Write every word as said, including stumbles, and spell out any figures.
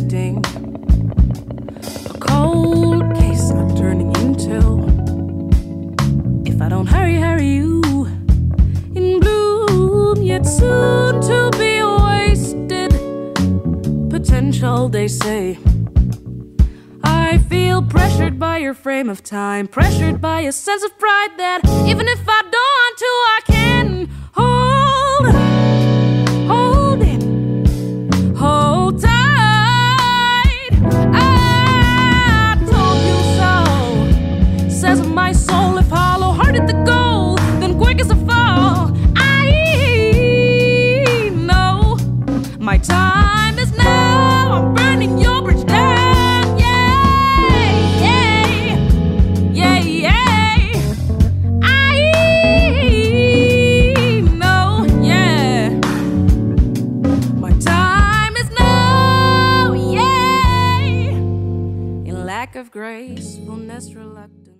expecting a cold case I'm turning into. If I don't hurry, hurry you in bloom, yet soon to be wasted potential, they say. I feel pressured by your frame of time, pressured by a sense of pride that even if I don't want to, I can hold, hold it, hold tight. I told you so, says my soul. If hollow-hearted the goal, then quick as a fall. I know my time is now. I'm burning your bridge down. Of gracefulness reluctant.